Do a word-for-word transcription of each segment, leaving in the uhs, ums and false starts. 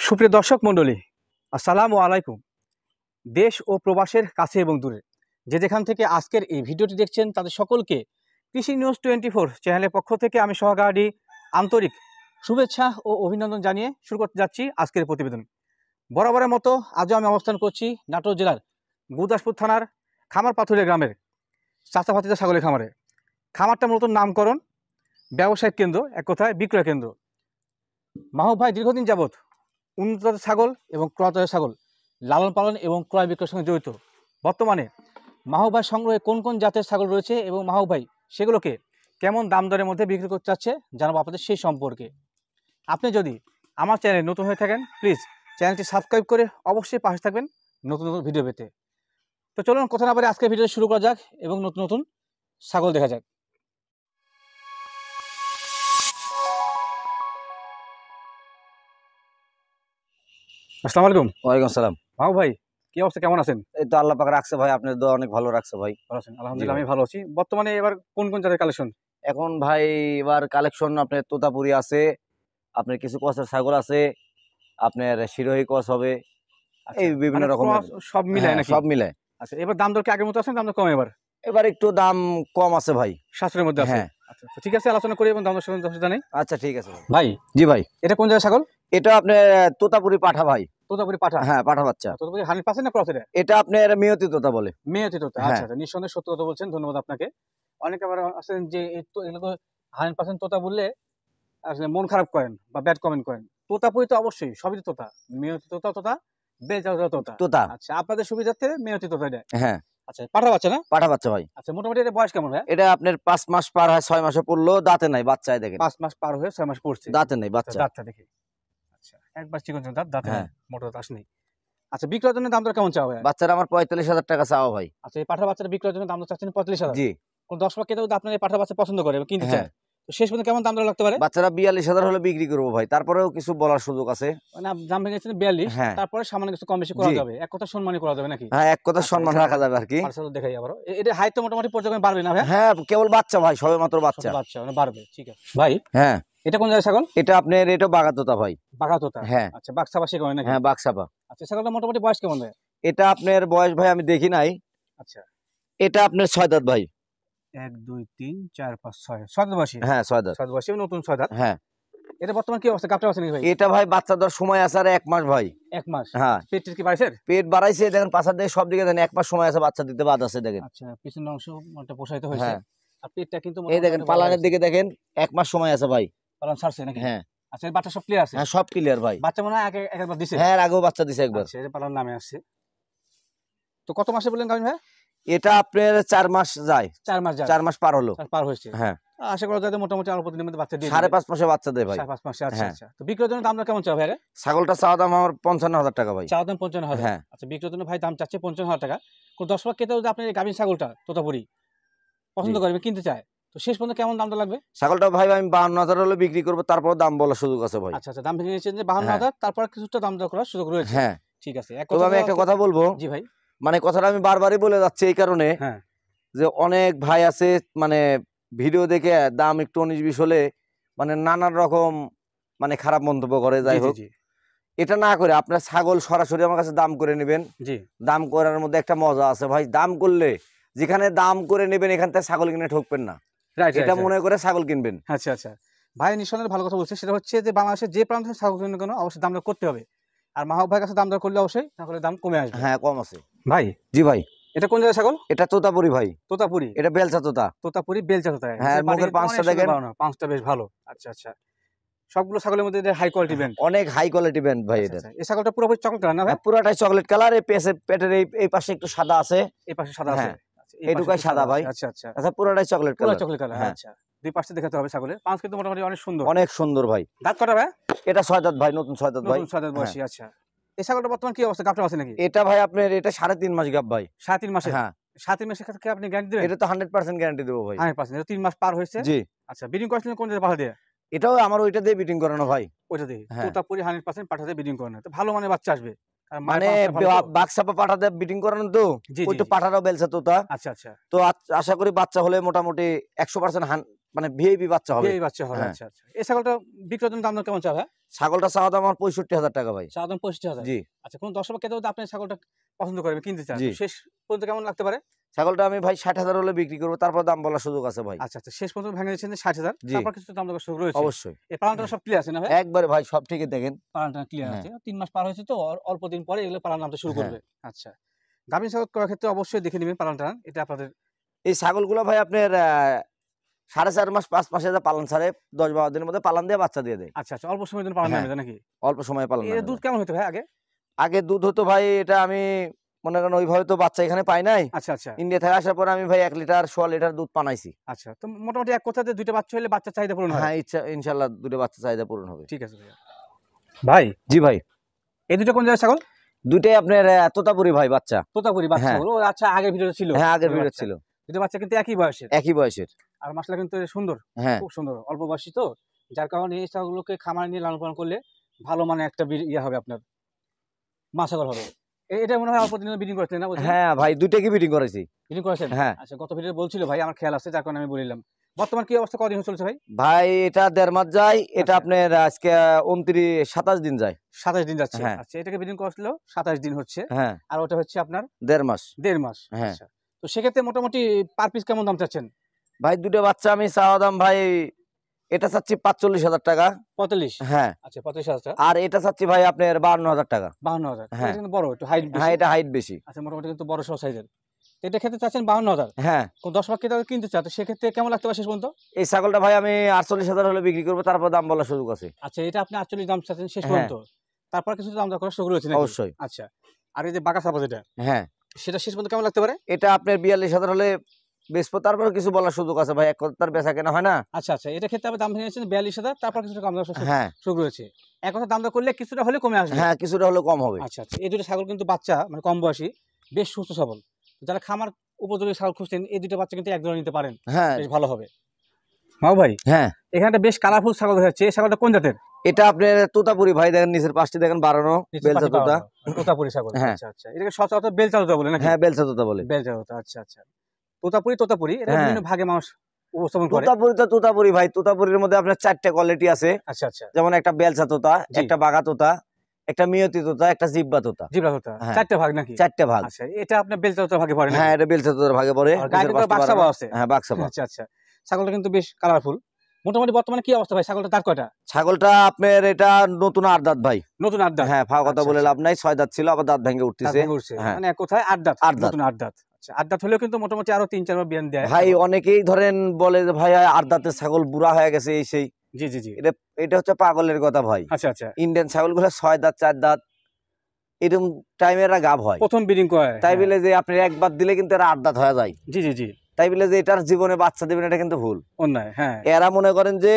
সুপ্রিয় দর্শক মণ্ডলী, আসসালামু আলাইকুম। দেশ ও প্রবাসের কাছে এবং দূরে যে যেখান থেকে আজকের এই ভিডিওটি দেখছেন তাদের সকলকে কৃষি নিউজ টোয়েন্টি ফোর চ্যানেলের পক্ষ থেকে আমি সহকারী আন্তরিক শুভেচ্ছা ও অভিনন্দন জানিয়ে শুরু করতে যাচ্ছি আজকের প্রতিবেদন। বরাবরের মতো আজও আমি অবস্থান করছি নাটোর জেলার গুরদাসপুর থানার খামার পাথুরিয়া গ্রামের চাচাভাতিজা ছাগলের খামারে। খামারটা মূলত নামকরণ ব্যবসায়িক কেন্দ্র, এক কথায় বিক্রয় কেন্দ্র। মাহবুব ভাই দীর্ঘদিন যাবৎ উন্নত জাতের ছাগল এবং ক্রয় জাতের ছাগল লালন পালন এবং ক্রয় বিক্রয়ের সঙ্গে জড়িত। বর্তমানে মাহবুব ভাই সংগ্রহে কোন কোন জাতের ছাগল রয়েছে এবং মাহবুব ভাই সেগুলোকে কেমন দাম দরের মধ্যে বিক্রি করতে চাচ্ছে জানাবো আপনাদের সেই সম্পর্কে। আপনি যদি আমার চ্যানেলে নতুন হয়ে থাকেন প্লিজ চ্যানেলটি সাবস্ক্রাইব করে অবশ্যই পাশে থাকবেন নতুন নতুন ভিডিও পেতে। তো চলুন কথা না বলে আজকের ভিডিও শুরু করা যাক এবং নতুন নতুন ছাগল দেখা যাক। আসসালামু আলাইকুম। ওয়ালাইকুম আসসালাম। মাহবুব ভাই কি অবস্থা, কেমন আছেন? এই তো আল্লাহ পাক রাখছে ভাই, আপনার দোয়া অনেক ভালো রাখছে ভাই। ভালো আছেন? আলহামদুলিল্লাহ আমি ভালো আছি। বর্তমানে এবার কোন কোন জাতের কালেকশন? এখন ভাই এবার কালেকশন আপনার তোতাপুরি আছে, আপনার কিছু কসের ছাগল আছে, আপনার শিরোহী কস হবে, এই বিভিন্ন মানে রকমের cross সব মিলায় হ্যাঁ, নাকি? সব মিলে। আচ্ছা, এবার দাম দর কি আগের মতো আছে, দাম দর কম এবার? এবার একটু দাম কম আছে ভাই, সাশ্রয়ের মধ্যে আছে। হ্যাঁ। আচ্ছা তো ঠিক আছে, আলোচনা করি এবং দাম দর সম্বন্ধে দর্শক জানাই। আচ্ছা ঠিক আছে ভাই। ভাই জি ভাই, এটা কোন জায়গায় ছাগল? এটা আপনার তোতাপুরি পাঠা ভাই। তোতাপুরি পাঠা? হ্যাঁ, পাঠা বাচ্চা। তোতাপুরি হান্ড্রেড পার্সেন্ট না ক্রস? এটা এটা আপনার মেয়তি তোতা বলে। মেয়তি তোতা। হ্যাঁ। আচ্ছা আচ্ছা, নিঃসন্দেহে সত্য কথা বলছেন, ধন্যবাদ আপনাকে। অনেকে আবার আছেন যে এই তো এগুলো হান্ড্রেড পার্সেন্ট তোতা বললে আসলে মন খারাপ করেন বা ব্যাড কমেন্ট করেন। তোতাপুরি তো অবশ্যই সবই তোতা, মেয়তি তোতা তোতা বেলচা তোতা তোতা। আচ্ছা, আপনাদের সুবিধার্থে মেয়তি তোতা এটা। হ্যাঁ। আচ্ছা, পাঠা বাচ্চা না? পাঠা বাচ্চা ভাই। আচ্ছা, মোটামুটি এটা বয়স কেমন ভাই? এটা আপনার পাঁচ মাস পার হয়, ছয় মাসে পড়লো, দাঁতে নাই, বাচ্চায় দেখেন পাঁচ মাস পার হয়ে ছয় মাস পড়ছে, দাঁতে নাই বাচ্চা। দাঁতটা দেখি। আচ্ছা, একবার চিকন চিকন দাঁত, দাঁতে হ্যাঁ। মোটা দাঁত আসেনি। আচ্ছা, বিক্রয়ের জন্য দাম দর কেমন চাওয়া হয়? বাচ্চারা আমার পঁয়তাল্লিশ হাজার টাকা চাওয়া ভাই। আচ্ছা, এই পাঠা বাচ্চার বিক্রয়ের জন্য দাম দর চাচ্ছেন পঁয়তাল্লিশ হাজার। জি। কোন দর্শক কেউ যদি আপনার এই পাঠা বাচ্চা পছন্দ করে বা কিনতে হ্যাঁ। চায়, তো শেষ পর্যন্ত কেমন দাম দর লাগতে পারে? বাচ্চারা বিয়াল্লিশ হাজার হলে বিক্রি করবো ভাই, তারপরেও কিছু বলার সুযোগ আছে। মানে আপ- দাম ভেঙেছেন বিয়াল্লিশ, হ্যাঁ। তারপরে সামান্য কিছু কম বেশি করা জি। যাবে, এক কথা সম্মানই করা যাবে নাকি? হ্যাঁ, এক কথা আচ্ছা, সম্মান আচ্ছা, রাখা যাবে আর কি। পার্সেল দেখাই আবার। এটা হাইট তো মোটামুটি পর্যায়ে বাড়বে না ভাই? হ্যাঁ, কেবল বাচ্চা ভাই, সবে মাত্র বাচ্চা। ছোট বাচ্চা মানে বাড়বে, ঠিক আছে ভাই। হ্যাঁ। এটা কোন জায়গায় ছাগল? এটা আপনার এটা বাগাতোতা ভাই। বাঘা তোতা? হ্যাঁ। আচ্ছা, বাক্সাবাসী করে নাকি? হ্যাঁ, বাক্সাপা। আচ্ছা, ছাগলটা মোটামুটি বয়স কেমন ভাই? এটা আপনার বয়স ভাই আমি দেখি নাই। আচ্ছা, এটা আপনার ছয় দাঁত ভাই। এক দুই তিন চার পাঁচ ছয়, ছয় দাঁত বয়সী? হ্যাঁ, ছয় দাঁত। ছয় দাঁত বয়সী, নতুন ছয় দাঁত। হ্যাঁ। এটা বর্তমান কি অবস্থা, গাবটা আছে নাকি ভাই? এটা ভাই বাচ্চা দেওয়ার সময় আছে আর এক মাস ভাই। এক মাস? হ্যাঁ। পেটের কি বাড়াইছে? পেট বাড়াইছে দেখেন, পাশার দিকে সব দিকে দেখেন, এক মাস সময় আছে বাচ্চা দিতে, বাদ আছে দেখেন। আচ্ছা, পিছনের অংশ একটা প্রসারিত হয়েছে। হ্যাঁ। আর পেটটা কিন্তু এই দেখেন পালানের দিকে দেখেন, এক মাস সময় আছে ভাই। পালন ছাড়ছে নাকি? হ্যাঁ। আচ্ছা, এই বাচ্চা সব ক্লিয়ার আছে? হ্যাঁ, সব ক্লিয়ার ভাই। বাচ্চা মনে হয় আগে একবার দিছে? হ্যাঁ, এর আগেও বাচ্চা দিছে একবার। আচ্ছা, এটা পালন নামে আসছে। তো কত মাসে বললেন গাভিন ভাই? এটা আপনার চার মাস যায়, চার মাস যায়? চার মাস পার হলো। চার পার হয়েছে। হ্যাঁ। আশা করা যায় যে মোটামুটি অল্প দিনের মধ্যে বাচ্চা দিয়ে সাড়ে দিবে। পাঁচ মাসে বাচ্চা দেয় ভাই। সাড়ে পাঁচ মাসে? আচ্ছা হ্যাঁ। আচ্ছা। তো বিক্রয়ের জন্য দাম দর কেমন চাও ভাই? ছাগলটা চাওয়া দাম আমার পঞ্চান্ন হাজার টাকা ভাই। চাওয়া দাম পঞ্চান্ন হাজার? হ্যাঁ। আচ্ছা, বিক্রয়ের জন্য ভাই দাম চাচ্ছে পঞ্চান্ন হাজার টাকা। কোন দর্শক কেউ যদি আপনার এই গাভিন ছাগলটা তোতাপুরি পছন্দ জি। করবে, কিনতে চায়, তো শেষ পর্যন্ত কেমন দামটা লাগবে? ছাগলটা ভাই আমি বাহান্ন হাজার হলে বিক্রি করবো, তারপর দাম বলার সুযোগ আছে ভাই। আচ্ছা আচ্ছা, দাম ভেঙে নিয়েছেন যে বাহান্ন হ্যাঁ। হাজার, তারপর কিছুটা দাম দর করার সুযোগ রয়েছে। হ্যাঁ। ঠিক আছে। এক তবে কথা আমি একটা কথা বলবো, জি ভাই। মানে কথাটা আমি বারবারই বলে যাচ্ছি এই কারণে হ্যাঁ। যে অনেক ভাই আছে মানে ভিডিও দেখে দাম একটু উনিশ বিশ হলে মানে নানান রকম মানে খারাপ মন্তব্য করে। যাই জি, জি, হোক, জি, এটা না করে আপনার ছাগল সরাসরি আমার কাছে দাম করে নেবেন। জি। দাম করার মধ্যে একটা মজা আছে ভাই, দাম করলে যেখানে দাম করে নেবেন এখান থেকে ছাগল কিনে ঠকবেন না, রাইট, এটা রাইট। মনে করে ছাগল কিনবেন। আচ্ছা আচ্ছা ভাই, নিঃসন্দেহে ভালো কথা বলছে। সেটা হচ্ছে যে বাংলাদেশের যে প্রান্ত থেকে ছাগল কিনবেন কেন অবশ্যই দাম দর করতে হবে। আর মাহবুব ভাইয়ের কাছে দাম দর করলে অবশ্যই তাহলে দাম কমে আসবে। হ্যাঁ, কম আছে ভাই জি ভাই। এটা কোন জায়গায় ছাগল? এটা তোতাপুরি ভাই। তোতাপুরি? এটা বেলচা তোতা। তোতাপুরি বেলচা তোতা? হ্যাঁ, মুখের পাঁচটা দেখেন, পাঁচটা বেশ ভালো। আচ্ছা আচ্ছা, সবগুলো ছাগলের মধ্যে হাই কোয়ালিটি ব্যান্ড? অনেক হাই কোয়ালিটি ব্যান্ড ভাই। এটা এই ছাগলটা পুরোপুরি চকলেট কালার না ভাই? পুরাটাই চকলেট কালার, এই পেছে পেটের এই এই পাশে একটু সাদা আছে, এই পাশে সাদা আছে? হ্যাঁ, এইটুকাই সাদা ভাই। আচ্ছা আচ্ছা, আচ্ছা, পুরাটাই চকলেট পুরো কালার। Chocolate colour. হ্যাঁ। আচ্ছা, দুই পাশে দেখাতে হবে ছাগলের। পাঁচ কিন্তু মোটামুটি অনেক সুন্দর, অনেক সুন্দর ভাই। দাঁত কটা ভাই? এটা ছয় দাঁত ভাই, নতুন ছয় দাঁত ভাই। নতুন ছয় দাঁত বয়সী। আচ্ছা, এই ছাগলটা বর্তমান কি অবস্থা, গাভটা আছে নাকি? এটা ভাই আপনার এটা সাড়ে তিন মাস গাব ভাই। সাড়ে তিন মাসে? হ্যাঁ। সাড়ে তিন মাসের ক্ষেত্রে আপনি গ্যারান্টি দেবেন? এটা তো হান্ড্রেড পার্সেন্ট গ্যারান্টি দেবো ভাই। Hundred percent? তিন মাস পার হয়েছে? জি। আচ্ছা, ব্রিডিং করেছিলেন কোন জায়গায়, পাঠা দিয়ে? এটাও আমার ওইটা দিয়ে বিটিং করানো ভাই। ওইটা দিয়ে? হ্যাঁ। তোতাপুরি হান্ড্রেড পার্সেন্ট পাঠা দিয়ে ব্রিডিং করানো, তো ভালো মানে বাচ্চা আসবে। আর মায়ের মানে পাঁচটা ভালো তো? বাক্সাপা পাঠা দিয়ে বিটিং করানো তো, জি, জি, ওই তো জি। পাঠাটাও বেলছে তোতা। আচ্ছা আচ্ছা, তো আ- আশা করি বাচ্চা হলে মোটামুটি একশো পার্সেন্ট মানে ভিআইপি বাচ্চা হবে। এই বাচ্চা হবে। হ্যাঁ। আচ্ছা আচ্ছা, এই ছাগলটা বিক্রয়ের জন্য দাম দর কেমন চাওয়া? ছাগলটা চাওয়া দাম আমার পঁয়ষট্টি হাজার টাকা ভাই। চাওয়া দাম পঁয়ষট্টি হাজার। জি আচ্ছা, কোন দর্শক কেউ যদি আপনার ছাগলটা পছন্দ করে কিনতে চায়, জি তো শেষ পর্যন্ত কেমন লাগতে পারে? ছাগলটা আমি ভাই ষাট হাজার হলে বিক্রি করবো, তারপর দাম বলার সুযোগ আছে ভাই। আচ্ছা আচ্ছা, শেষ পর্যন্ত ভেঙে দিচ্ছেন ষাট হাজার, জি তারপর কিছু দাম দর সুযোগ রয়েছে। অবশ্যই এই পালনটা সব ক্লিয়ার আছে না ভাই? একবারে ভাই সব ঠিকই দেখেন। পালনটা ক্লিয়ার হ্যাঁ আছে, তিন মাস পার হয়েছে তো অল- অল্প দিন পরে এগুলো পালন নামতে শুরু হ্যাঁ করবে। আচ্ছা, গাভীর ছাগল করার ক্ষেত্রে অবশ্যই দেখে নেবেন পালনটা, এটা আপনাদের। এই ছাগলগুলো ভাই আপনার আহ, সাড়ে চার মাস পাঁচ মাসে যা পালন ছাড়ে দশ বারো দিনের মধ্যে পালন দিয়ে বাচ্চা দিয়ে দেয়। আচ্ছা আচ্ছা, অল্প সময়ের জন্য পালন হ্যাঁ নামে যায় নাকি? অল্প সময়ে পালন এর নামে দুধ যায়। কেমন হতো ভাই আগে? আগে দুধ হতো ভাই, এটা আমি মনে করেন ওইভাবে তো বাচ্চা এখানে পাই নাই। আচ্ছা আচ্ছা ইন্ডিয়া থেকে আসার পর আমি ভাই এক লিটার সোয়া লিটার দুধ পানাইছি। আচ্ছা, তো মোটামুটি এক কথাতে দুইটা বাচ্চা হলে বাচ্চার চাহিদা পূরণ হয়। হ্যাঁ ইচ্ছা ইনশাল্লাহ দুটো বাচ্চা চাহিদা পূরণ হবে। ঠিক আছে ভাইয়া। ভাই, জি ভাই এই দুটো কোন জায়গায় ছাগল? দুইটাই আপনার আহ, তোতাপুরি ভাই বাচ্চা। তোতাপুরি বাচ্চা হ্যাঁ ছাগল। ও আচ্ছা, আগের ভিডিওতে ছিল। হ্যাঁ আগের দুটো ভিডিও বাচ্চা। ছিল দুটো বাচ্চা কিন্তু একই বয়সের, একই বয়সের। আর মাশাআল্লাহ কিন্তু সুন্দর, হ্যাঁ খুব সুন্দর, অল্প বয়সী তো, যার কারণে এই ছাগলগুলোকে খামারে নিয়ে লালন পালন করলে ভালো মানে একটা বি- ইয়ে হবে আপনার, মা ছাগল হবে। এ- এটা মনে হয় অল্প দিনে বিডিং করতেন না? বলছেন হ্যাঁ ভাই দুইটা কি বিডিং করেছি। বিডিং করেছেন? হ্যাঁ আচ্ছা, গত ভিডিও বলছিল ভাই, আমার খেয়াল আছে, যার কারণে আমি বলিলাম। বর্তমান কি অবস্থা, কদিন চলছে ভাই? ভাই এটা দেড় মাস যায়, এটা আচ্ছা। আপনার আজকে উনত্রিশ সাতাশ দিন যায়। সাতাশ দিন যাচ্ছে। হ্যাঁ আচ্ছা, এটাকে বিডিং করছিল সাতাশ দিন হচ্ছে, হ্যাঁ আর ওটা হচ্ছে আপনার দেড় মাস। দেড় মাস। হ্যাঁ আচ্ছা, তো সেক্ষেত্রে মোটামুটি পার পিস কেমন দাম চাচ্ছেন? ভাই দুটো বাচ্চা আমি চাওয়া দাম ভাই, এটা চাচ্ছি পাঁচচল্লিশ হাজার টাকা। পঁয়তাল্লিশ। হ্যাঁ আচ্ছা, পঁয়তাল্লিশ হাজার টাকা। আর এটা চাচ্ছি ভাই আপনার বাহান্ন হাজার টাকা। বাহান্ন হাজার। হ্যাঁ এটা কিন্তু বড়, একটু হাইট হ্যাঁ বেশি। এটা হাইট বেশি। আচ্ছা, মোটামুটি কিন্তু বড় সহ সাইজের। এটা ক্ষেত্রে চাচ্ছেন বাহান্ন হাজার। হ্যাঁ কোন দশ লাখ টাকা কিনতে চায়, তো সেক্ষেত্রে কেমন লাগতে পারে শেষ পর্যন্ত? এই ছাগলটা ভাই আমি আটচল্লিশ হাজার হলে বিক্রি করবো, তারপর দাম বলার সুযোগ আছে। আচ্ছা, এটা আপনি আটচল্লিশ দাম চাচ্ছেন শেষ হ্যাঁ পর্যন্ত, তারপর কিছু দাম দর করার সুযোগ রয়েছে নাকি? অবশ্যই। আচ্ছা, আর এই যে বাঘা সাপোজ, এটা হ্যাঁ সেটা শেষ পর্যন্ত কেমন লাগতে পারে? এটা আপনার বিয়াল্লিশ হাজার হলে বেচবো, তারপর কিছু বলার সুযোগ আছে ভাই, এক কথার বেচা কেনা হয় না। আচ্ছা আচ্ছা, এটা ক্ষেত্রে আপনি দাম ভেঙেছেন বিয়াল্লিশ হাজার, তারপর কিছুটা কম দেওয়ার সুযোগ- হ্যাঁ সুযোগ রয়েছে। এক কথা দাম দর করলে কিছুটা হলে কমে আসবে। হ্যাঁ কিছুটা হলে কম হবে। আচ্ছা আচ্ছা, এই দুটো ছাগল কিন্তু বাচ্চা মানে কম বয়সী, বেশ সুস্থ সবল। যারা খামার উপযোগী ছাগল খুঁজছেন, এই দুটো বাচ্চা কিন্তু এক জোড়া নিতে পারেন, হ্যাঁ বেশ ভালো হবে। মাও ভাই, হ্যাঁ এখানে একটা বেশ কালারফুল ছাগল দেখা যাচ্ছে, এই ছাগলটা কোন জাতের? এটা আপনার তোতাপুরি ভাই, দেখেন নিচের পাশটি দেখেন বাড়ানো বেলচা তোতা। তোতাপুরি ছাগল। হ্যাঁ। আচ্ছা আচ্ছা, এটাকে সচরাচর বেলচা তোতা বলে নাকি? হ্যাঁ বেলচা তোতা বলে। বেলচা তোতা। আচ্ছা আচ্ছা, তোতাপুরি তোতাপুরি এটা হ্যাঁ। বিভিন্ন ভাগে মানুষ উপস্থাপন করে। তোতাপুরি তো তোতাপুরি ভাই, তোতাপুরির মধ্যে আপনার চারটা কোয়ালিটি আছে। আচ্ছা আচ্ছা, যেমন একটা বেলচা তোতা, জি। একটা বাঘা তোতা, একটা মিয়তি তোতা, একটা জিব্বা তোতা। জিব্রা তোতা। হ্যাঁ। চারটা ভাগ নাকি? চারটা ভাগ। আচ্ছা, এটা আপনার বেলচা তোতার ভাগে পড়ে নাকি? হ্যাঁ এটা বেলচা তোতার ভাগে পড়ে। আর গায়ে নিচের কিন্তু পাশটি বাক্সাবা বাড়ানো। আছে। হ্যাঁ বাক্সাবা। আচ্ছা আচ্ছা, ছাগলটা কিন্তু বেশ কালারফুল। মোটামুটি বর্তমানে কি অবস্থা ভাই, ছাগলটা দাঁত কয়টা? ছাগলটা আপনার এটা নতুন আট দাঁত ভাই। নতুন আট দাঁত। হ্যাঁ ফাও কথা আচ্ছা, বলে আচ্ছা। লাভ নাই, ছয় দাঁত ছিল আবার দাঁত ভেঙে দাঁত উঠতেছে। ভেঙে উঠছে। হ্যাঁ। মানে এক কথায় আট দাঁত। আট দাঁত। নতুন আট দাঁত। আচ্ছা, আট দাঁত হলেও কিন্তু মোটামুটি আরো তিন চারবার বিয়ান দেয়। ভাই অনেকেই ধরেন বলে যে ভাই আট দাঁতের ছাগল বুড়া হয়ে গেছে এই সেই। জি জি জি। এটা এটা হচ্ছে পাগলের কথা ভাই। আচ্ছা আচ্ছা, ইন্ডিয়ান ছাগল গুলো ছয় দাঁত চার দাঁত এরকম টাইমের গাভ হয়। প্রথম ব্রিডিং করে। তাই হ্যাঁ। বলে যে আপনি একবার দিলে কিন্তু এরা আট দাঁত হয়ে যায়। জি জি জি, তাই বলে যে এটার জীবনে বাচ্চা দিবেন এটা কিন্তু ভুল। অন্যায়। হ্যাঁ। এরা মনে করেন যে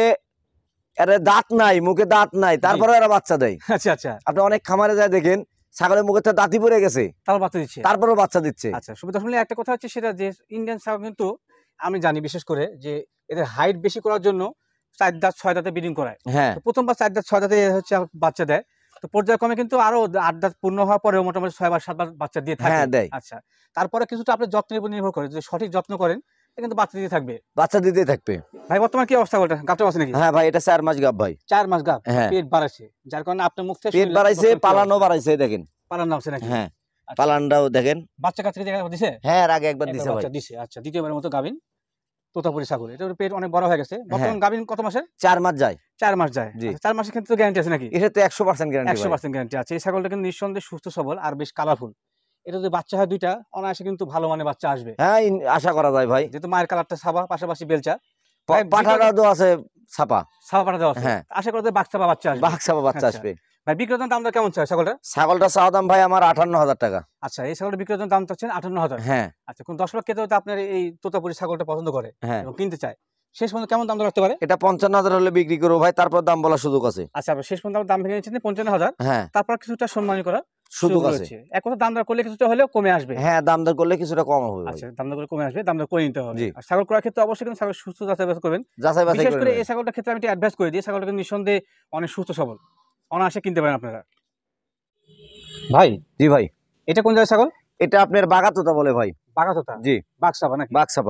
এরা দাঁত নাই, মুখে দাঁত নাই, তারপরে এরা বাচ্চা দেয়। আচ্ছা আচ্ছা, আপনি অনেক খামারে যায় দেখেন ছাগলের মুখে তো দাঁতই পড়ে গেছে, তারপর বাচ্চা দিচ্ছে। তারপরেও বাচ্চা দিচ্ছে। আচ্ছা, সুবিধা শুনলে একটা কথা হচ্ছে সেটা যে ইন্ডিয়ান ছাগল কিন্তু আমি জানি বিশেষ করে যে এদের হাইট বেশি করার জন্য চার দাঁত ছয় দাঁতে ব্রিডিং করায়। হ্যাঁ তো প্রথমবার চার দাঁত ছয় দাঁতে হচ্ছে বাচ্চা দেয়, তো পর্যায়ক্রমে কিন্তু আরো আট দাঁত পূর্ণ হওয়ার পরেও মোটামুটি ছয় বার সাত বার বাচ্চা দিয়ে থাকে। হ্যাঁ দেয়। আচ্ছা, তারপরে কিছুটা আপনার যত্নের উপর নির্ভর করে, যদি সঠিক যত্ন করেন এটা কিন্তু বাচ্চা দিয়ে থাকবে। বাচ্চা দিতেই থাকবে। ভাই বর্তমান কি অবস্থা, ওটা গাবটা আছে নাকি? হ্যাঁ ভাই এটা চার মাস গাব ভাই। চার মাস গাব, হ্যাঁ। পেট বাড়াচ্ছে, যার কারণে আপনার মুখ থেকে পেট শুনলে বাড়াইছে, বর্তমান কি পালানো অবস্থা? বাড়াইছে দেখেন। পালান নামছে নাকি? হ্যাঁ আচ্ছা, পালানটাও দেখেন। বাচ্চা কাছে জায়গা দিছে? হ্যাঁ এর আগে একবার একবার দিছে ভাই। বাচ্চা দিছে। আচ্ছা, দ্বিতীয়বারের মতো গাবিন তোতাপুরি ছাগল, এটা পেট অনেক বড় হয়ে গেছে। বর্তমান গাবিন কত মাসে? চার মাস যায়। চার মাস যায়। জি। আচ্ছা, চার মাসের ক্ষেত্রে গ্যারান্টি আছে নাকি? এটা তো একশো পার্সেন্ট গ্যারান্টি একশো পার্সেন্ট গ্যারান্টি আছে। এই ছাগলটা কিন্তু নিঃসন্দেহে সুস্থ সবল আর বেশ কালারফুল। এটা যদি বাচ্চা হয় দুইটা, অনায়াসে কিন্তু ভালো মানে বাচ্চা আসবে। হ্যাঁ ইন- আশা করা যায় ভাই। যেহেতু মায়ের কালারটা সাবা, পাশাপাশি বেলচা, ভাই পাঠাটা তো আছে ছাপা। সাবা পাঠা দেওয়া আছে। হ্যাঁ। আশা করা যায় বাচ্চা বা বাচ্চা আসবে। বাঘ ছাপা বাচ্চা আচ্ছা। আসবে। ভাই বিক্রেতার দামটা কেমন চাই ছাগলটা? ছাগলটা চাওয়া দাম ভাই আমার আটান্ন হাজার টাকা। আচ্ছা, এই ছাগলটা বিক্রেতার দাম চাচ্ছেন আটান্ন হাজার। হ্যাঁ আচ্ছা, কোন দর্শক কেউ যদি আপনার এই তোতাপুরি ছাগলটা পছন্দ করে হ্যাঁ এবং কিনতে চায়, শেষ পর্যন্ত কেমন দাম দর রাখতে পারে? এটা পঞ্চান্ন হাজার হলে বিক্রি করবো ভাই, তারপর দাম বলার সুযোগ আছে। আচ্ছা, আবার শেষ পর্যন্ত আমার দাম ভেঙে নিচ্ছেন পঞ্চান্ন হাজার, হ্যাঁ তারপর কিছুটা সম্মানী করা সুযোগ আছে। রয়েছে। এক কথা দাম দর করলে কিছুটা হলেও কমে আসবে। হ্যাঁ দাম দর করলে কিছুটা কম হবে ভাই। আচ্ছা, দাম দর করে কমে আসবে, দাম দর করে নিতে হবে। জি। আর ছাগল করার ক্ষেত্রে অবশ্যই কিন্তু ছাগল সুস্থ যাচাই বাছাই করবেন। যাচাই বাছাই বিশেষ করে করে নেবেন। এই ছাগলটার ক্ষেত্রে আমি একটা অ্যাডভাইস করে দিই, ছাগলটা কিন্তু নিঃসন্দেহে অনেক সুস্থ সবল, অনায়াসে কিনতে পারেন আপনারা। ভাই জি ভাই এটা কোন জায়গায় ছাগল? এটা আপনার বাঘা তোতা বলে ভাই। বাঘা তোতা? জি বাঘসাবা নাকি? বাঘ ছাপা।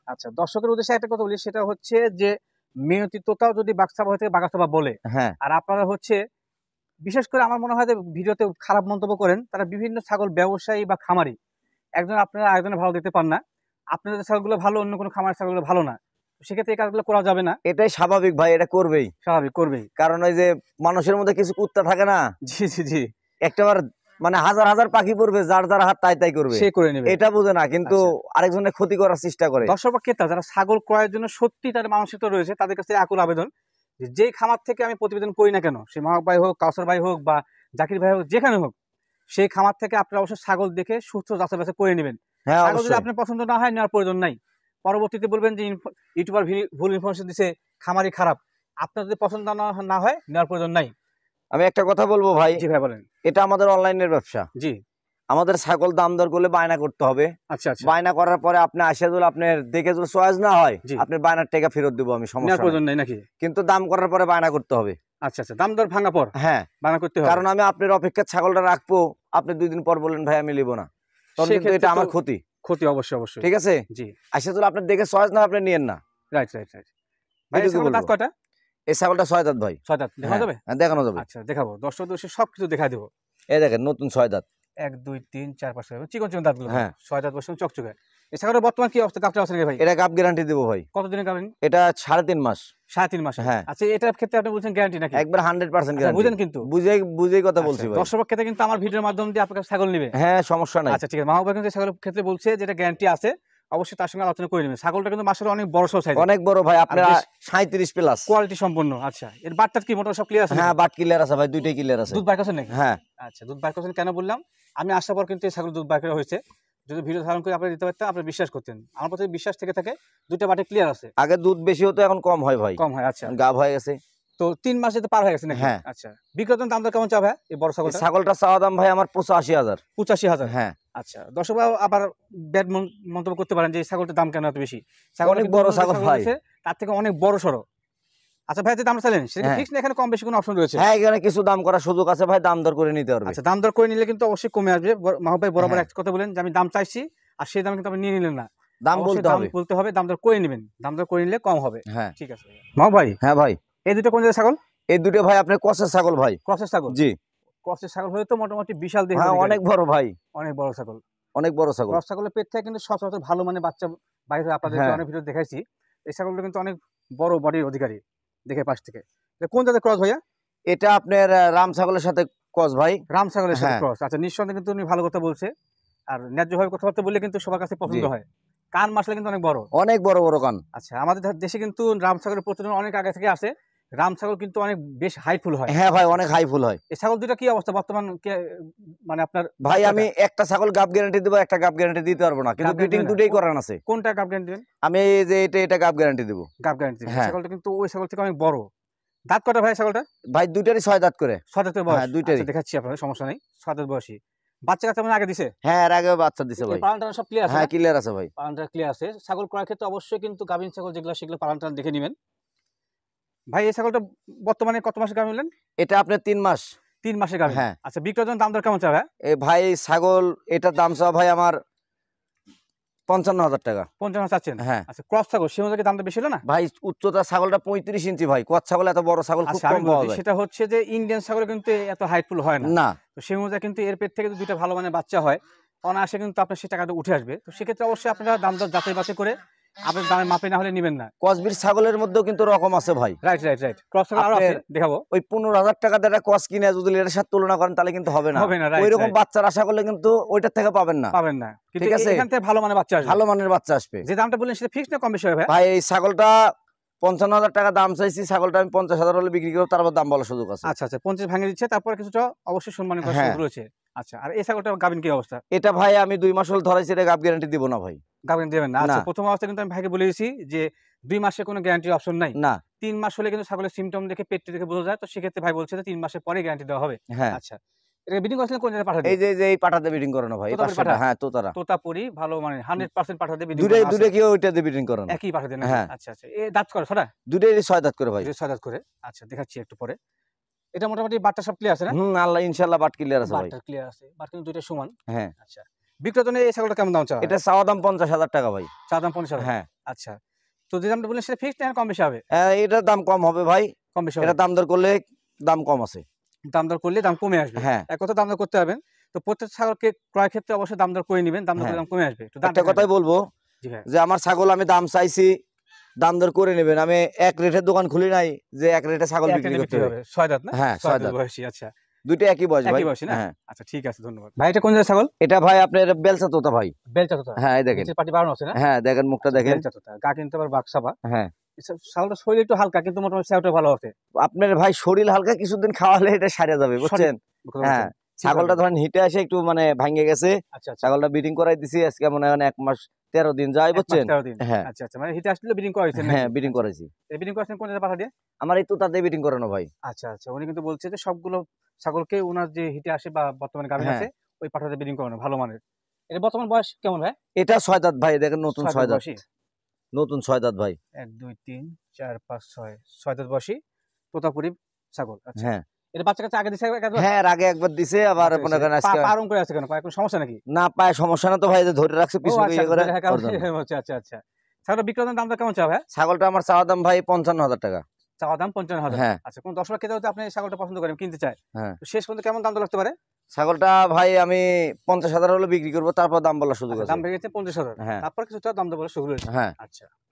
আচ্ছা, দর্শকের উদ্দেশ্যে একটা কথা বলি, সেটা হচ্ছে যে মেয়তি তোতাও যদি বাঘসাবা হয়ে থেকে বাঘাসাবা বলে, হ্যাঁ আর আপনারা হচ্ছে বিশেষ করে আমার মনে হয় যে ভিডিওতে খারাপ মন্তব্য করেন, তারা বিভিন্ন ছাগল ব্যবসায়ী বা খামারি, একজন আপনারা আরেকজনের ভালো দিতে পান না, আপনাদের ছাগলগুলো ভালো, অন্য কোনো খামারের ছাগলগুলো ভালো না, তো সেক্ষেত্রে এই কাজগুলো করা যাবে না। এটাই স্বাভাবিক ভাই, এটা করবেই, স্বাভাবিক, করবেই। কারণ ওই যে মানুষের মধ্যে কিছু কুত্তা থাকে না, জি জি জি, একটাবার মানে হাজার হাজার পাখি পড়বে, যার যার হাত তাই তাই করবে, সে করে নেবে। এটা বুঝে না, কিন্তু আচ্ছা। আরেকজনের ক্ষতি করার চেষ্টা করে। দর্শক বা ক্রেতা যারা ছাগল ক্রয়ের জন্য সত্যি তার মানসিকতা রয়েছে, তাদের কাছে আকুল আবেদন যে যেই খামার থেকে আমি প্রতিবেদন করি না কেন, সে মাহক ভাই হোক, কাউসার ভাই হোক, বা জাকির ভাই হোক, যেখানে হোক, সেই খামার থেকে আপনারা অবশ্যই ছাগল দেখে সুস্থ যাচাই বাছাই করে নেবেন। হ্যাঁ ছাগল যদি অবশ্যই। আপনার পছন্দ না হয়, নেওয়ার প্রয়োজন নাই। পরবর্তীতে বলবেন যে ইনফ- ইউটিউবার ভি- ভুল ইনফরমেশন দিছে, খামারি খারাপ। আপনার যদি পছন্দ না না হয়, নেওয়ার প্রয়োজন নাই। আমি একটা কথা বলবো ভাই, জি ভাই বলেন। এটা আমাদের অনলাইনের ব্যবসা, জি, আমাদের ছাগল দাম দর করলে বায়না করতে হবে। আচ্ছা আচ্ছা, বায়না করার পরে আপনি আসে যদি আপনার দেখে যদি চয়েস না হয়, জি, আপনি বায়নার টাকা ফেরত দেবো আমি, নেওয়ার সমস্যা নেই। প্রয়োজন নাই নাকি? কিন্তু দাম করার পরে বায়না করতে হবে। আচ্ছা আচ্ছা, দাম দর ভাঙা পর হ্যাঁ, বানা করতে হবে। কারণ আমি আপনার অপেক্ষার ছাগলটা রাখবো, আপনি দুই দিন পর বললেন ভাই আমি নিব না, তখন কিন্তু সেক্ষেত্রে এটা আমার তো ক্ষতি। ক্ষতি অবশ্যই অবশ্যই। ঠিক আছে, জি, আসে যদি আপনার দেখে চয়েস না হয়, আপনি নিয়েন না। Right right right. ভাই এই এটুকু ছাগলের দাঁত বলবো। কয়টা? এই ছাগলটা ছয় দাঁত ভাই। ছয় দাঁত। দেখা হ্যাঁ, যাবে? হ্যাঁ, দেখানো যাবে। আচ্ছা দেখাবো, দর্শক দর্শী সবকিছু দেখা দেবো। এই দেখেন নতুন ছয় দাঁত। এক দুই তিন চার পাঁচ ছয়, চিকন চিকন দাঁতগুলো। হ্যাঁ। ছয় দাঁত বসে চকচকে। এই ছাগলের বর্তমান কি অবস্থা? গাবটা আছে নাকি ভাই? এটা গাব গ্যারান্টি দেবো ভাই। কতদিনে গাবেন? এটা সাড়ে তিন মাস। সাড়ে তিন মাসে। হ্যাঁ। আচ্ছা, এটার ক্ষেত্রে আপনি বলছেন গ্যারান্টি নাকি? একবার হান্ড্রেড পার্সেন্ট আচ্ছা, গ্যারান্টি। বুঝেন কিন্তু। বুঝে বুঝেই কথা বলছি আচ্ছা, ভাই। দর্শকের ক্ষেত্রে কিন্তু আমার ভিডিওর মাধ্যম দিয়ে আপনার কাছে ছাগল নিবে। হ্যাঁ, সমস্যা নাই। আচ্ছা ঠিক আছে, মাহবুব ভাই কিন্তু এই ছাগলের ক্ষেত্রে বলছে যেটা গ্যারান্টি আছে, অবশ্যই তার সঙ্গে আলোচনা করে নেবেন। ছাগলটা কিন্তু মাসাল্লাহ অনেক বড় সড় সাইজ, অনেক বড় ভাই, আপনার বেশ সাঁইত্রিশ প্লাস কোয়ালিটি সম্পন্ন। আচ্ছা, এর বাটটা কি মোটা সব ক্লিয়ার আছে? হ্যাঁ, বাট ক্লিয়ার আছে ভাই, দুইটাই ক্লিয়ার আছে। দুধ বাইর করছেন নাকি? হ্যাঁ। আচ্ছা, দুধ বাইর করছেন কেন বললাম, আমি আসার পর কিন্তু এই ছাগল দুধ বাইর করা হয়েছে। যদি ভিডিও ধারণ করে আপনি দিতে পারতেন, আপনি বিশ্বাস করতেন। আমার প্রতি বিশ্বাস থেকে থাকে, দুইটা বাটে ক্লিয়ার আছে। আগে দুধ বেশি হতো, এখন কম হয় ভাই, কম হয়। আচ্ছা, গাব হয়ে গেছে। তো তিন মাস যেতে পার হয়ে গেছে নাকি? হ্যাঁ। আচ্ছা, বিক্রেতার দাম দর কেমন চাবে এই বড় এই ছাগলটা? ছাগলটা চাওয়া দাম ভাই আমার পঁচাশি হাজার। পঁচাশি হাজার। হ্যাঁ। আচ্ছা, দর্শক আবার ব্যাড মন্তব্য করতে পারেন যে এই ছাগলটার দাম কেন এত বেশি? অনেক বড় ছাগল ভাই, তার থেকে অনেক বড় সড়ো। আচ্ছা ভাই, যে দাম চাইলেন সেটা হ্যাঁ। ফিক্স না, এখানে কম বেশি কোনো অপশন রয়েছে? হ্যাঁ, এখানে কিছু দাম করার সুযোগ আছে ভাই, দাম দর করে নিতে পারবে। আচ্ছা, দাম দর করে নিলে কিন্তু অবশ্যই কমে আসবে। মাহবুব ভাই বরাবর হ্যাঁ। একটা কথা বলেন যে আমি দাম চাইছি, আর সেই দাম কিন্তু আপনি নিয়ে নিলেন না। দাম অবশ্যই বলতে দাম হবে। বলতে হবে, দাম দর করে নেবেন। দাম দর করে নিলে কম হবে। হ্যাঁ। ঠিক আছে মাহবুব ভাই, হ্যাঁ ভাই, এই দুটো কোন জায়গায় ছাগল? এই দুটো ভাই আপনার কসের ছাগল ভাই। ক্রসের ছাগল? জি। ক্রসের ছাগল হয়ে তো মোটামুটি বিশাল দেহ। হ্যাঁ, অনেক বড় ভাই, অনেক বড় ছাগল। অনেক বড় ছাগল। ক্রস ছাগলের পেট থেকে কিন্তু সচরাচর ভালো মানে বাচ্চা বাইরে হয়, আপনাদেরকে হ্যাঁ। অনেক ভিডিও দেখাইছি। এই ছাগলটা কিন্তু অনেক বড় বডির অধিকারী দেখে পাশ থেকে। এটা কোন জাতের ক্রস ভাইয়া? এটা আপনার আহ, রাম ছাগলের সাথে কস ভাই। রাম ছাগলের সাথে হ্যাঁ। ক্রস। আচ্ছা, নিঃসন্দেহে কিন্তু উনি ভালো কথা বলছে, আর ন্যায্যভাবে কথাবার্তা বললে কিন্তু সবার কাছে পছন্দ জি। হয়। কান মাসলে কিন্তু অনেক বড়। অনেক বড় বড় কান। আচ্ছা, আমাদের ধর দেশে কিন্তু রাম ছাগলের প্রচলন অনেক আগে থেকে আছে। রাম ছাগল কিন্তু অনেক বেশ হাইফুল হয়। হ্যাঁ ভাই, অনেক হাই ফুল হয় এই ছাগল দুটো কি অবস্থা বর্তমান? কে- মানে আপনার ভাই। বাচ্চাটা? আমি একটা ছাগল গাব গ্যারান্টি দেবো, একটা গাব গ্যারান্টি দিতে পারবো না, কিন্তু গাব ব্রিডিং guarantee দুটোই না? করান আছে। কোনটা গাব গ্যারান্টি দেবেন? আমি এই যে এটা এটা গাব গ্যারান্টি দেবো। গাব গ্যারান্টি। হ্যাঁ। ছাগলটা কিন্তু ওই ছাগল থেকে অনেক বড়। দাঁত কটা ভাই ছাগলটা? ভাই দুইটারই ছয় দাঁত করে। ছয় দাঁতের বয়স? হ্যাঁ, দুইটারই। আচ্ছা, দেখাচ্ছি আপনাদের, সমস্যা নেই। ছয় দাঁত বয়সী বাচ্চা কাচ্চা মানে আগে দিছে? হ্যাঁ, এর আগেও বাচ্চা দিছে ভাই। পালন টালন সব ক্লিয়ার আছে? হ্যাঁ, ক্লিয়ার আছে ভাই। পালন টালন ক্লিয়ার আছে। ছাগল ক্রয়ের ক্ষেত্রে অবশ্যই কিন্তু গাভীন ছাগল যেগুলো, সেগুলো পালন টালন দেখে নেবেন। ভাই এই ছাগলটা বর্তমানে কত মাসের গাভী নিলেন? এটা আপনার তিন মাস। তিন মাসের গাভী। হ্যাঁ। আচ্ছা, বিক্রয়ের জন্য দাম দর কেমন চাবে? এ ভাই ছাগল এটার দাম চাওয়া ভাই আমার পঞ্চান্ন হাজার টাকা। পঞ্চান্ন চাচ্ছেন? হ্যাঁ। আচ্ছা, ক্রস ছাগল সে অনুযায়ী দামটা বেশি হলো না? ভাই উচ্চতা ছাগলটা পঁয়ত্রিশ ইঞ্চি ভাই, কত ছাগল এত বড় ছাগল খুব আচ্ছা, কম আমি পাওয়া বলছি, যায়। সেটা হচ্ছে যে ইন্ডিয়ান ছাগল কিন্তু এত হাইটফুল হয় না। না। তো সেই অনুযায়ী কিন্তু এর পেট থেকে যদি দুইটা ভালো মানের বাচ্চা হয়, অনায়াসে কিন্তু আপনার সেই টাকাটা উঠে আসবে। তো সেক্ষেত্রে অবশ্যই আপনারা দাম দর যাচাই বাছাই করে, আপনার দামে মাপে না হলে নেবেন না। কসবির ছাগলের মধ্যেও কিন্তু রকম আছে ভাই। Right right right. ক্রস ছাগল আরো আছে, আপনার- দেখাবো। ওই পনেরো হাজার টাকা দিয়ে একটা কস কিনে যদি এর সাথে তুলনা করেন তাহলে কিন্তু হবে না। হবে না, right, ওই রকম right। বাচ্চার আশা করলে কিন্তু ওইটার থেকে পাবেন না। পাবেন না, কিন্তু ঠিক আছে? এখান থেকে ভালো মানের বাচ্চা আসবে। ভালো মানের বাচ্চা আসবে। যে দামটা বললেন সেটা ফিক্স না কম বেশি হবে ভাই? ভাই এই ছাগলটা পঞ্চান্ন হাজার টাকা দাম চাইছি, ছাগলটা আমি পঞ্চাশ হাজার হলে বিক্রি করবো, তারপর দাম বলার সুযোগ আছে। আচ্ছা আচ্ছা, পঞ্চাশ ভাঙে দিচ্ছে, তারপরে কিছুটা অবশ্যই সম্মানের করার হ্যাঁ। সুযোগ রয়েছে। আচ্ছা, আর এই ছাগলটা গাভিন কি অবস্থা? এটা ভাই আমি দুই মাস হল ধরাইছি, এটা গাব গ্যারান্টি দিব না ভাই। গাভিন দেবেন না? আচ্ছা, না। প্রথম অবস্থা কিন্তু আমি ভাইকে বলে দিয়েছি যে দুই মাসে কোনো গ্যারান্টির অপশন নাই। না। তিন মাস হলে কিন্তু ছাগলের সিমটম দেখে, পেটটি দেখে বোঝা যায়। তো সেক্ষেত্রে ভাই বলছে যে তিন মাসের পরে গ্যারান্টি দেওয়া হবে। হ্যাঁ। আচ্ছা, এটা বিডিং করছিলেন কোন জায়গায় পাঠাতে? এই যে যে এই পাটাতে বিডিং করানো ভাই, এই তোতাপুরি পাঁচশোটা। পাঠা? হ্যাঁ, তোতারা। তোতাপুরি ভালো মানে হান্ড্রেড পার্সেন্ট পাঠাতে বিডিং দুটাই দুটো কি ওইটাতে বিডিং করানো। একই পাঠাতে না? হ্যাঁ। আচ্ছা আচ্ছা, এ দাঁত করে ছটা? দুটাই ছয় দাঁত করে ভাই। দুটো ছয় দাঁত করে। আচ্ছা, দেখাচ্ছি একটু পরে। এটা মোটামুটি বাটটা সব ক্লিয়ার আছে না? হুম, আল্লাহ ইনশাআল্লাহ বাট ক্লিয়ার আছে ভাই। বাটটা ক্লিয়ার আছে, বাট কিন্তু দুইটা সমান। হ্যাঁ। আচ্ছা, বিক্রয়ের জন্য এই ছাগলটা কেমন দাম চাওয়া এটা চাওয়া দাম পঞ্চাশ হাজার টাকা ভাই। চা দাম পঞ্চাশ হাজার? হ্যাঁ। আচ্ছা, তো যে দামটা বললেন সেটা ফিক্সড না কম বেশি হবে? আহ, এটার দাম কম হবে ভাই, কম বেশি হবে, এটা দাম দর করলে দাম কম আছে। দাম দর করলে দাম কমে আসবে। হ্যাঁ। এক কথা দাম দর করতে পারবেন। তো প্রত্যেক ছাগলকে ক্রয় ক্ষেত্রে অবশ্যই দাম দর করে নিবেন, দাম দর হ্যাঁ। করলে দাম কমে আসবে। তো দামটা একটা কেমন? কথাই বলবো জি ভাই। যে আমার ছাগল আমি দাম চাইছি, দাম দর করে নেবেন। আমি এক রেটের দোকান খুলি নাই যে এক রেটে ছাগল এক বিক্রি রেটে করতে বিক্রি হবে। হবে। ছয় দাঁত না? হ্যাঁ, ছয় ছয় দাঁত দাঁত। বয়সী, আচ্ছা। দুইটা একই বয়স ভাই। একই বয়সী না? হ্যাঁ। আচ্ছা, ঠিক আছে, ধন্যবাদ। ভাই এটা কোন জাতের ছাগল? এটা ভাই আপনার বেলচা তোতা ভাই। বেলচা তোতা? হ্যাঁ, এই দেখেন। নিচের পাটি বাড়ানো আছে না? হ্যাঁ, দেখেন মুখটা আচ্ছা, দেখেন। বেলচা তোতা। গা কিন্তু আবার বাকসাবা। হ্যাঁ। এসব ছাগলটার শরীর একটু হালকা কিন্তু মোটামুটি সেওটা ভালো আছে। আপনার ভাই শরীর হালকা, কিছুদিন খাওয়ালে এটা সারিয়া যাবে, বুঝছেন? কথা হ্যাঁ। বলছেন। ঠিক ছাগলটা আছে। ধরেন হিটে এসে একটু মানে ভাঙে গেছে, আচ্ছা, আচ্ছা। ছাগলটা ব্রিডিং করাই দিছি আজকে মনে হয় এক মাস তেরো দিন যায়, এক মাস বুঝছেন? তেরো দিন। হ্যাঁ। আচ্ছা, আচ্ছা। মানে হিটে আসলে ব্রিডিং করাইছেন নাকি? হ্যাঁ, ব্রিডিং করাইছি। এই ব্রিডিং করাইছেন কোন জাতের পাঠা দিয়ে? আমার এই তোতাতে ব্রিডিং করানো ভাই। আচ্ছা, আচ্ছা। উনি কিন্তু বলছে যে সবগুলো ছাগলকে উনার যে হিটে আসে বা বর্তমানে গাভীন হ্যাঁ। আছে ওই পাঠাতে ব্রিডিং করানো ভালো মানের। এর বর্তমান বয়স কেমন ভাই? এটা ছয় দাঁত ভাই, দেখেন নতুন ছয় ছয় দাঁত দাঁত। বয়সী? নতুন ছয় দাঁত ভাই। এক, দুই, তিন, চার, পাঁচ, ছয়। ছয় দাঁত বয়সী তোতাপুরি ছাগল। আচ্ছা। হ্যাঁ। এর বাচ্চা-কাচ্চা আগে দিছে একবার? হ্যাঁ, এর আগে একবার দিছে, আবার মনে করেন পা আজকে পা আরম করে আছে কেন? পায়ে কোনো সমস্যা নাকি? না, পায়ে সমস্যা না তো ভাই, যে ধরে রাখছে ও পিছনে আচ্ছা, ইয়ে করে। ধরে রাখা ওর জন্য। হচ্ছে। আচ্ছা, আচ্ছা। ছাগলটা বিক্রয়ের দামটা কেমন চাওয়া ভাই? ছাগলটা আমার চাওয়া দাম ভাই পঞ্চান্ন হাজার টাকা। চাওয়া দাম পঞ্চান্ন হাজার। হ্যাঁ। আচ্ছা, কোন দর্শক খেতে হতে আপনি এই ছাগলটা পছন্দ করেন, কিনতে চায়। হ্যাঁ। তো শেষ পর্যন্ত কেমন দাম দর লাগতে পারে? ছাগলটা ভাই আমি পঞ্চাশ হাজার হলে বিক্রি করবো, তারপর দাম বলার সুযোগ আচ্ছা, আছে। দাম ভেঙেছে পঞ্চাশ হাজার। হ্যাঁ। তারপর কিছুটা দাম দর বলার সুযোগ রয়েছে। হ্যাঁ। আচ্ছা।